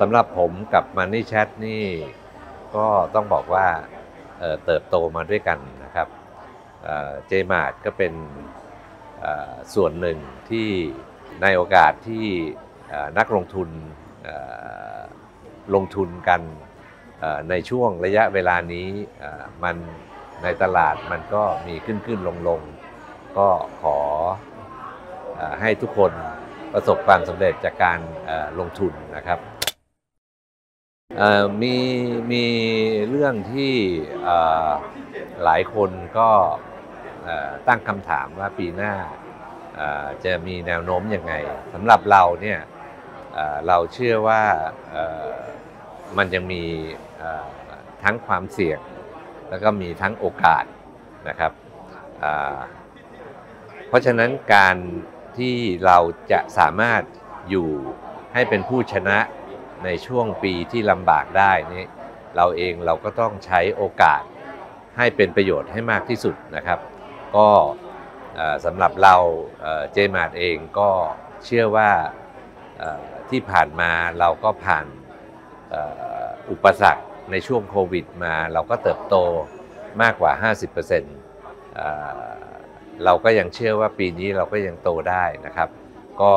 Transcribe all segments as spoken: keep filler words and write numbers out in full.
สำหรับผมกับ Money Chat นี่ก็ต้องบอกว่าเอ่อเติบโตมาด้วยกันนะครับเอ่อ J-Mart ก็เป็นเอ่อส่วนหนึ่งที่ในโอกาสที่เอ่อนักลงทุนเอ่อลงทุนกันเอ่อในช่วงระยะเวลานี้เอ่อมันในตลาดมันก็มีขึ้นขึ้นลงลงก็ขอเอ่อให้ทุกคนประสบความสำเร็จจากการเอ่อลงทุนนะครับเอ่อมีมีเรื่องที่เอ่อหลายคนก็เอ่อตั้งคำถามว่าปีหน้าเอ่อจะมีแนวโน้มยังไงสำหรับเราเนี่ยเอ่อเราเชื่อว่าเอ่อมันยังมีเอ่อทั้งความเสี่ยงแล้วก็มีทั้งโอกาสนะครับเอ่อเพราะฉะนั้นการที่เราจะสามารถอยู่ให้เป็นผู้ชนะในช่วงปีที่ลำบากได้นี่เราเองเราก็ต้องใช้โอกาสให้เป็นประโยชน์ให้มากที่สุดนะครับก็สำหรับเราเจมาร์ทเองก็เชื่อว่าที่ผ่านมาเราก็ผ่านอุปสรรคในช่วงโควิดมาเราก็เติบโตมากกว่า ห้าสิบเปอร์เซ็นต์ เราก็ยังเชื่อว่าปีนี้เราก็ยังโตได้นะครับก็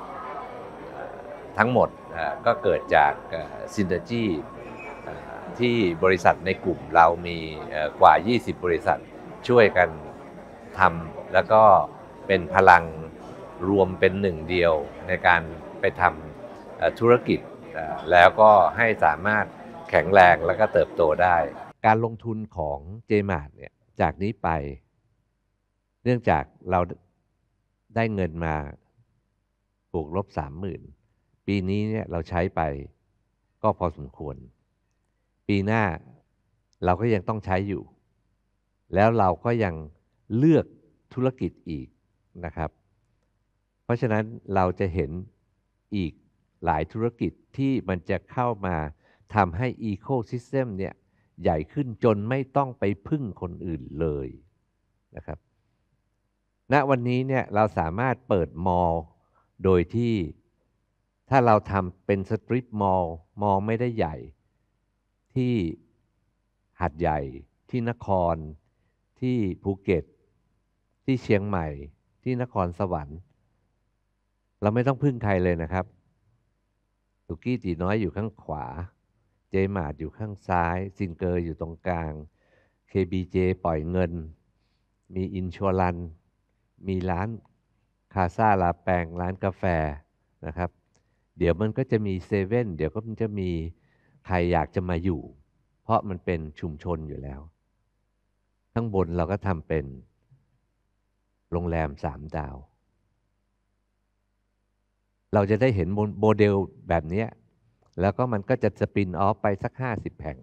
ทั้งหมดก็เกิดจากซินเนอร์จีที่บริษัทในกลุ่มเรามีกว่า ยี่สิบ บริษัทช่วยกันทำแล้วก็เป็นพลังรวมเป็นหนึ่งเดียวในการไปทำธุรกิจแล้วก็ให้สามารถแข็งแรงแล้วก็เติบโตได้การลงทุนของ J-Mart เนี่ยจากนี้ไปเนื่องจากเราได้เงินมาบวกลบ สามหมื่น ปีนี้เนี่ยเราใช้ไปก็พอสมควรปีหน้าเราก็ยังต้องใช้อยู่แล้วเราก็ยังเลือกธุรกิจอีกนะครับเพราะฉะนั้นเราจะเห็นอีกหลายธุรกิจที่มันจะเข้ามาทำให้อีโคซิสเต็มเนี่ยใหญ่ขึ้นจนไม่ต้องไปพึ่งคนอื่นเลยนะครับณวันนี้เนี่ยเราสามารถเปิดมอลล์โดยที่ถ้าเราทำเป็นสตรีทมอลล์มอลล์ไม่ได้ใหญ่ที่หาดใหญ่ที่นครที่ภูเก็ตที่เชียงใหม่ที่นครสวรรค์เราไม่ต้องพึ่งใครเลยนะครับสุกี้ตีน้อยอยู่ข้างขวาเจมาร์ทอยู่ข้างซ้ายซิงเกอร์อยู่ตรงกลาง เค บี เจ ปล่อยเงินมีอินชัวรันมีร้านคาซาลาแปงร้านกาแฟนะครับเดี๋ยวมันก็จะมีเซเว่นเดี๋ยวก็มันจะมีใครอยากจะมาอยู่เพราะมันเป็นชุมชนอยู่แล้วข้างบนเราก็ทำเป็นโรงแรมสามดาวเราจะได้เห็นโมเดลแบบนี้แล้วก็มันก็จะสปินออฟไปสักห้าสิบแห่ง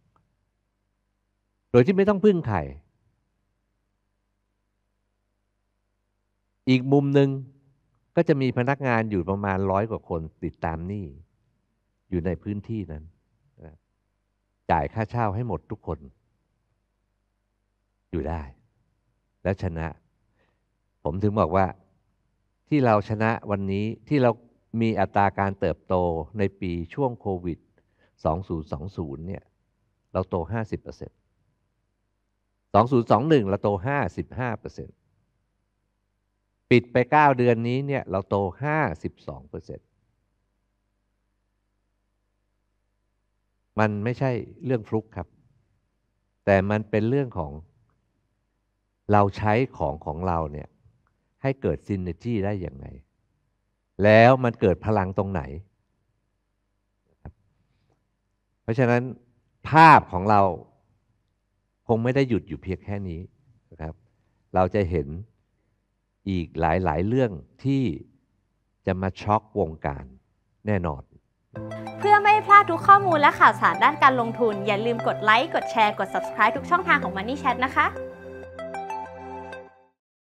โดยที่ไม่ต้องพึ่งใครอีกมุมหนึ่งก็จะมีพนักงานอยู่ประมาณร้อยกว่าคนติดตามหนี้อยู่ในพื้นที่นั้นจ่ายค่าเช่าให้หมดทุกคนอยู่ได้แล้วชนะผมถึงบอกว่าที่เราชนะวันนี้ที่เรามีอัตราการเติบโตในปีช่วงโควิดสองพันยี่สิบเนี่ยเราโต ห้าสิบเปอร์เซ็นต์ สองพันยี่สิบเอ็ดเราโต ห้าสิบห้าเปอร์เซ็นต์ ปิดไปเก้าเดือนนี้เนี่ยเราโต ห้าสิบสองเปอร์เซ็นต์ มันไม่ใช่เรื่องฟลุกครับแต่มันเป็นเรื่องของเราใช้ของของเราเนี่ยให้เกิดซินเนอร์จีได้อย่างไรแล้วมันเกิดพลังตรงไหนเพราะฉะนั้นภาพของเราคงไม่ได้หยุดอยู่เพียงแค่นี้นะครับเราจะเห็นอีกหลายๆเรื่องที่จะมาช็อกวงการแน่นอนเพื่อไม่พลาดทุกข้อมูลและข่าวสารด้านการลงทุนอย่าลืมกดไลค์กดแชร์กด ซับสไครบ์ ทุกช่องทางของ Money Chat นะคะ